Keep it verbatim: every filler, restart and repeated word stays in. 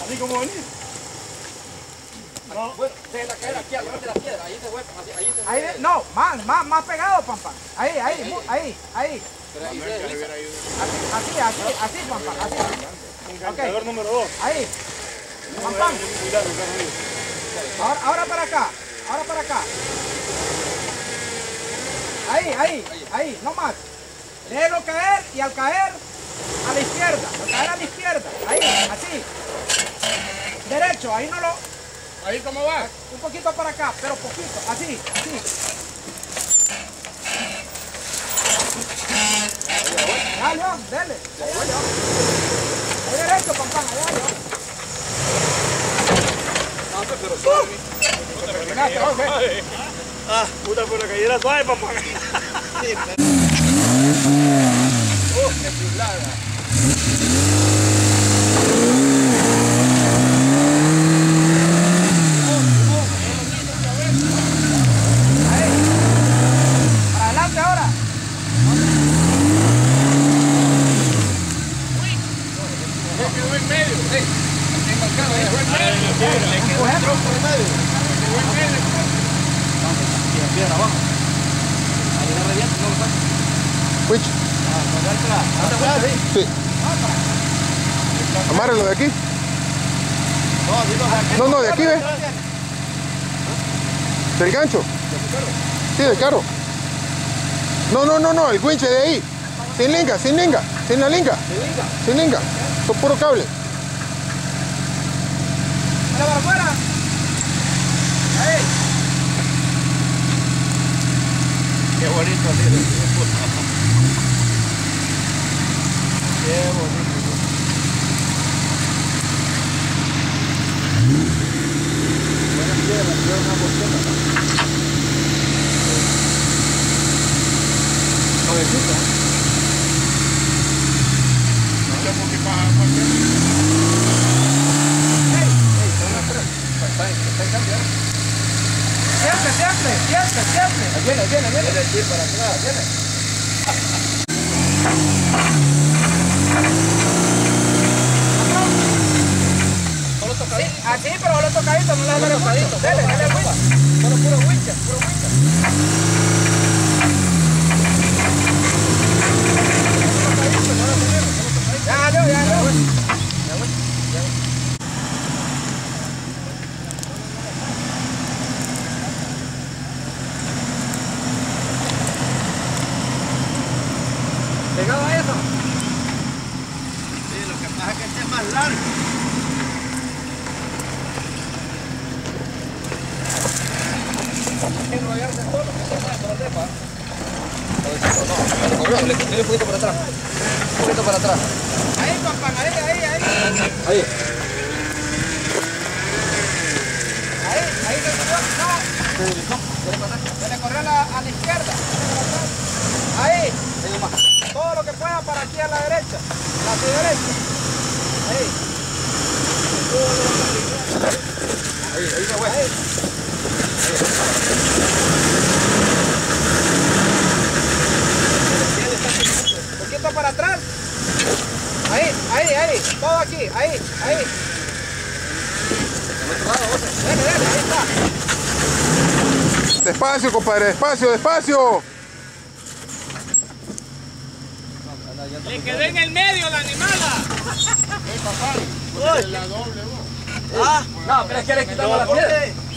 Así como venís. No. Bueno, deja caer aquí, agarrate la piedra, ahí te hueco, ahí, ahí te Ahí, no, más, más, más pegado, Pampa. Ahí, ahí, ahí, ahí, ahí. Pero ahí se desliza. Así, así, así, Pampa, así. Enganchador número dos. Ahí. Pam, Ahora, ahora para acá, ahora para acá. Ahí, ahí, ahí, no más. Déjelo caer y al caer a la izquierda, al caer a la izquierda, ahí, así. Derecho, ahí no lo... Ahí cómo va. Un poquito para acá, pero poquito, así, así. Ya, León, dele. Allá, León. Ahí derecho, Pampán, allá, León. Ah, puta, por la cayera suave, papá. ¡Oh, qué chulada! Para adelante ahora. Se quedó en medio. Ey, tengo el carro, dejó en medio. Le quedó el tronco en medio. Quedó en medio. Y la piedra abajo. Ahí agarra bien, no lo saca. Wich, sí. Amárralo de aquí. No, no, de aquí, ve. Del gancho. Sí, del carro. No, no, no, no, el winche de ahí. Sin linga, sin linga, sin la linga. Sin linga. Son puro cable. Mira para afuera. Ahí. Qué bonito, tío. Qué bonito. Buena piedra, yo una botella. Suavecita. No sé por qué pasa cualquier. Ey, Está en cambio. siempre, siempre, siempre, siempre. Viene, viene, viene. Viene aquí para atrás, viene. Solo tocadito. Sí, así, pero solo tocadito, no le Solo dale tocadito. mucho. Dele, dele mucho. Solo puro wincha, puro wincha. Ya, Leo, ya, Leo. Pegado a eso. Sí, lo que pasa es que este es más largo. Enrollarse todo lo que se pueda por atrás. No, no, le un poquito para atrás. Un poquito para atrás. Ahí, Pampán, ahí, ahí, ahí. Ahí. Ahí, ahí se subió. No. Se le corrió a la, a la izquierda. Ahí. Todo lo que pueda para aquí a la derecha. A la derecha. Ahí. Ahí, ahí me voy. Ahí. Un poquito para atrás. Ahí, ahí, ahí. Todo aquí. Ahí, ahí. Dale, dale, ahí está. Despacio, compadre, despacio, despacio. Le quedé en el medio la animala. Ah, no, pero es que le quitamos la piedra.